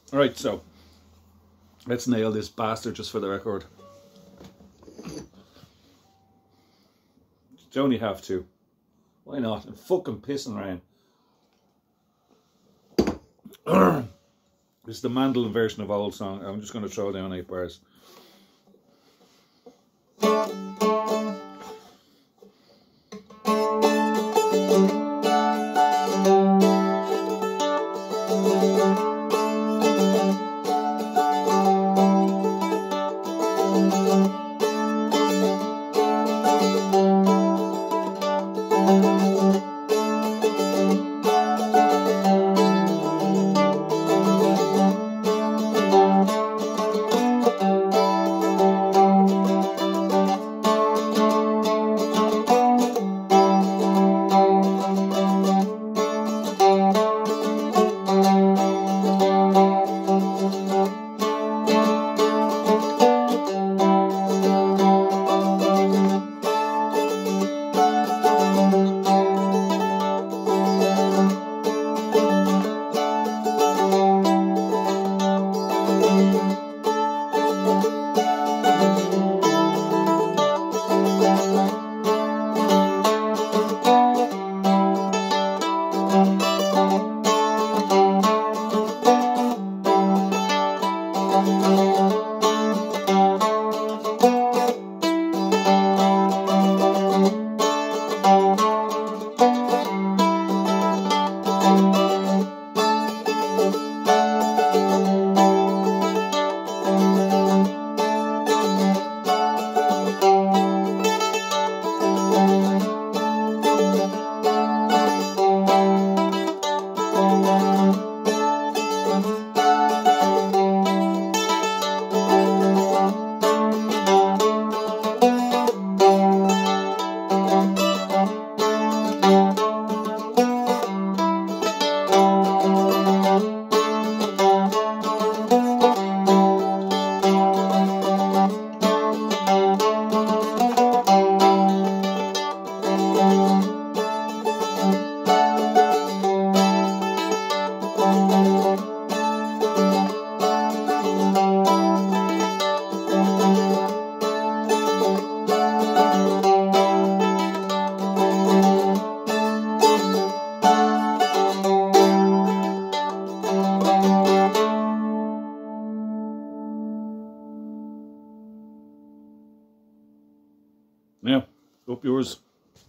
Alright, so let's nail this bastard just for the record. You only have to. Why not? I'm fucking pissing around. This is the mandolin version of old song. I'm just going to throw down 8 bars. Yeah, up yours.